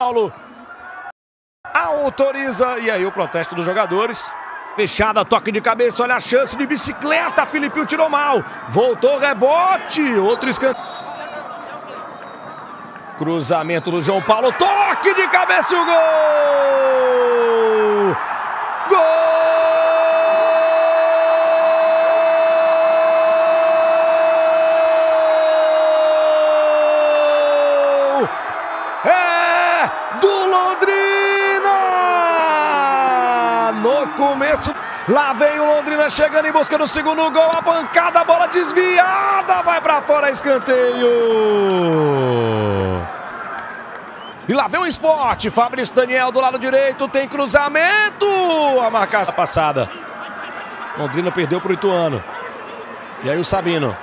Paulo autoriza, e aí o protesto dos jogadores. Fechada, toque de cabeça, olha a chance de bicicleta, Filipinho tirou mal, voltou rebote, outro escanteio. Cruzamento do João Paulo, toque de cabeça e o gol! Gol! É do Londrina! No começo, lá vem o Londrina chegando em busca do segundo gol, a bancada, a bola desviada, vai pra fora, escanteio. E lá vem o Sport, Fabrício Daniel do lado direito, tem cruzamento, a marcação passada. Londrina perdeu pro Ituano. E aí o Sabino.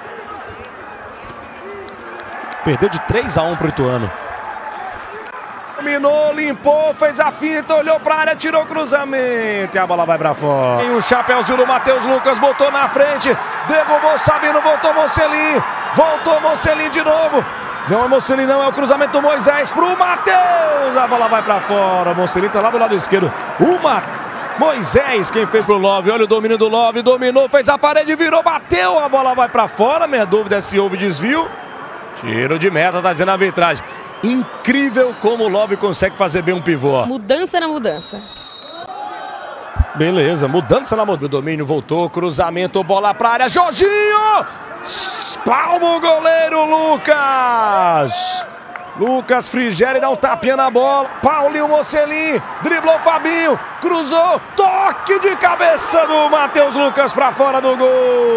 Perdeu de 3-1 pro Ituano. Dominou, limpou, fez a finta, olhou pra área, tirou o cruzamento e a bola vai pra fora. Tem o chapéuzinho do Matheus Lucas, botou na frente, derrubou o Sabino, voltou Mocelin de novo. Não é Mocelin não, é o cruzamento do Moisés pro Matheus, a bola vai pra fora, o Mocelin tá lá do lado esquerdo, Moisés quem fez pro Love, olha o domínio do Love, dominou, fez a parede, virou, bateu, a bola vai pra fora, minha dúvida é se houve desvio. Tiro de meta, tá dizendo a arbitragem. Incrível como o Love consegue fazer bem um pivô. Mudança na mudança. Beleza, mudança na mudança. O domínio voltou, cruzamento, bola pra área, Jorginho! Palma o goleiro Lucas! Lucas Frigeri dá um tapinha na bola. Paulinho Mocelin, driblou o Fabinho, cruzou, toque de cabeça do Matheus Lucas pra fora do gol!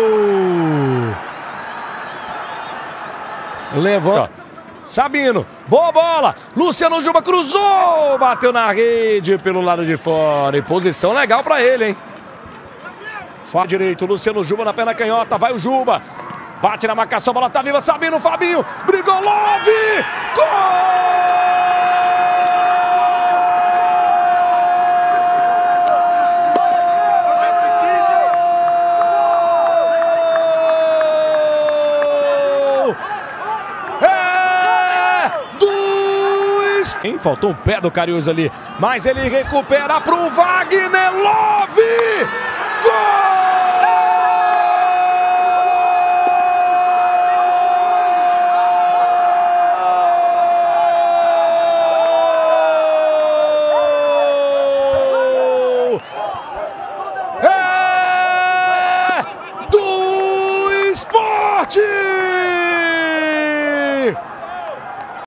Levanta. Sabino, boa bola, Luciano Juba cruzou, bateu na rede pelo lado de fora, e posição legal pra ele, hein? Fala direito, Luciano Juba na perna canhota, vai o Juba, bate na marcação, a bola tá viva, Sabino, Fabinho, brigou, Love, gol! Faltou o pé do Cariús ali, mas ele recupera pro Wagner Love! Gol!